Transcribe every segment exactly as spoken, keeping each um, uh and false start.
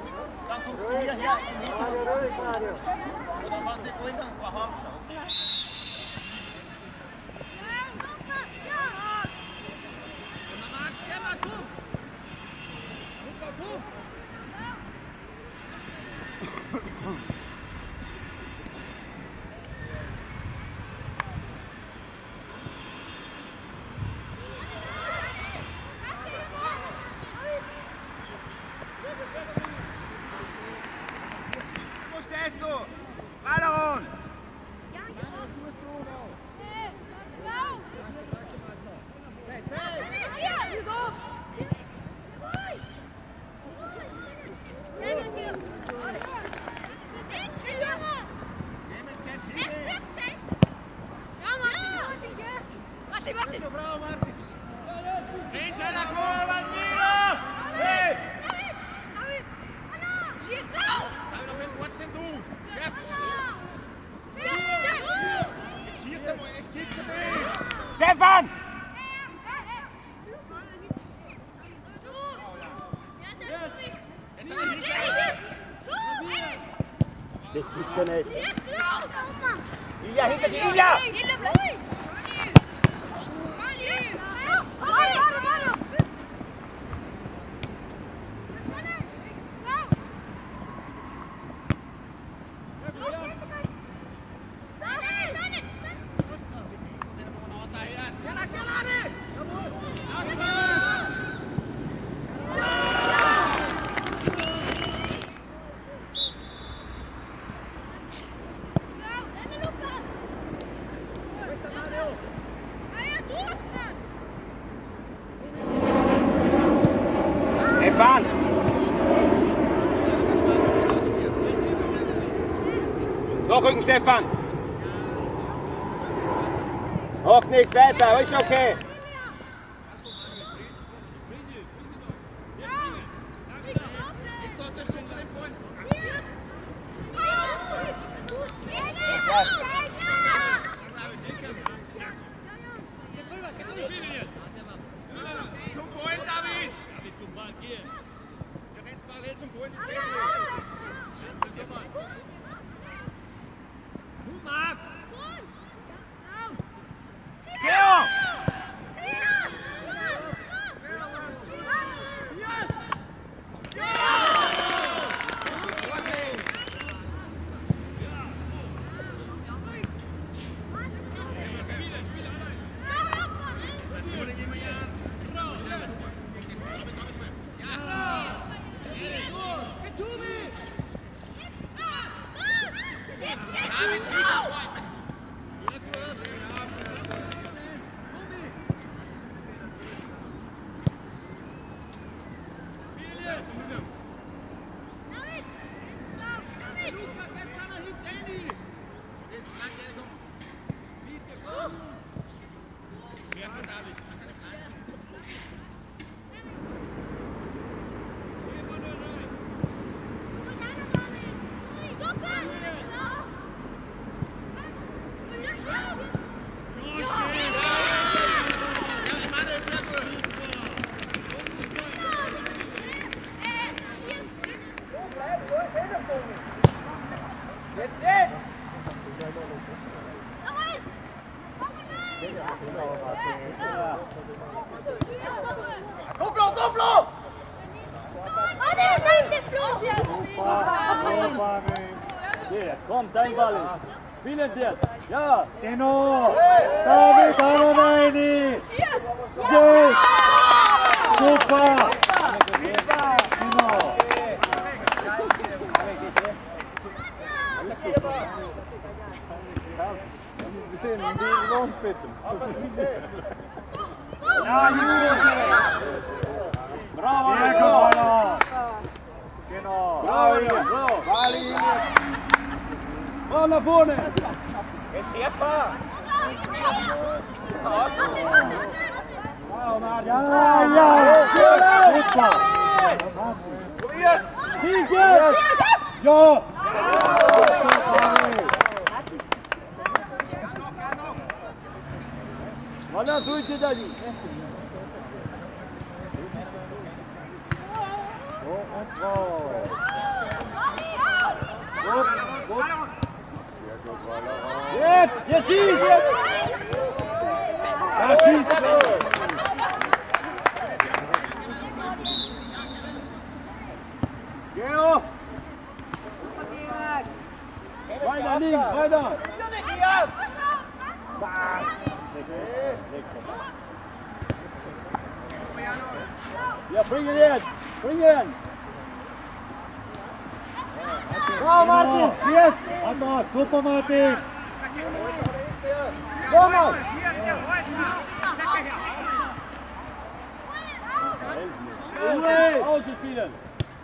Dann guckst du hier her. Mario, ruhig, Mario. Oder mach nicht ruhig, dann war Hamscher. Stefan! Das gibt's ja nicht. Ilja, hinter dir, Ilja! Stefan! Hochrücken, Stefan! Hoch nichts, weiter, ist okay! Duplo, duplo! Jetzt kommt dein Ball. Spielen jetzt. Ja, genau. David, hallo Reini. Yes. Super. Genau. Ja, Juro. Bravo, Marco. Genau. Bravo, Bali. Ball nach vorne. Ist Stefan! Ja, ja. Super. Probiert! Yes. Ja. Voilà, durch Dali. So und raus. Jetzt! Jetzt schieß! Ja, schieß! Geo! Weiter links, weiter! Ja, bring ihn jetzt! Bring ihn! Bravo, Martin! Yes! Hammer! Super, Martin! Thomas! Ruhe! Ausspielen!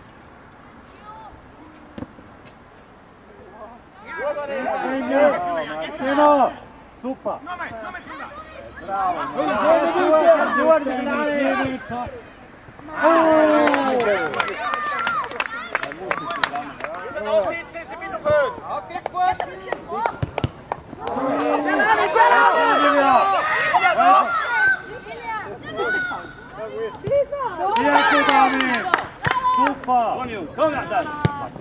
Genau! Super! Bravo! Super! Komm nach das!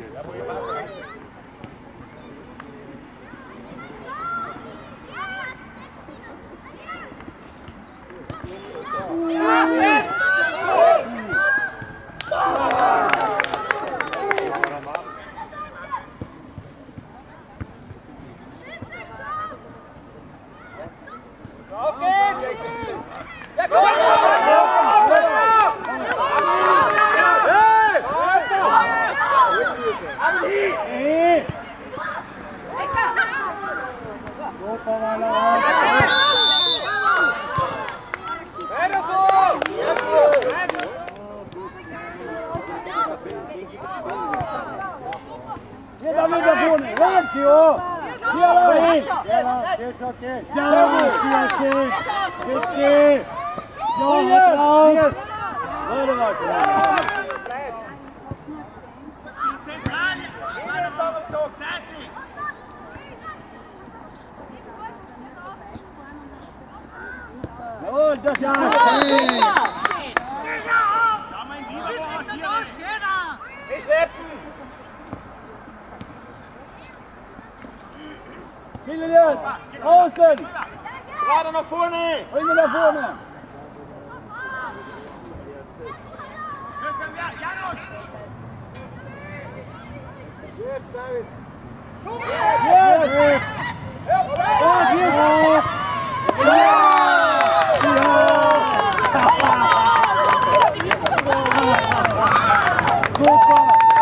Auf geht's! Ja, komm! Hey! Super, Mann! Weiter so! Geh da mit da vorne! Ran, Theo! Hier rein! Ja, geht schon, geht! Ja, geht, geht! Geht, geht! Ja, drauf! Weiter, weiter! Jawohl, das ja! Nicht schleppen! Spielen jetzt! Außen! Gerade nach vorne! Bringen wir nach vorne! Jetzt, David! Yes! Ja, hier ist raus! Ja! Super!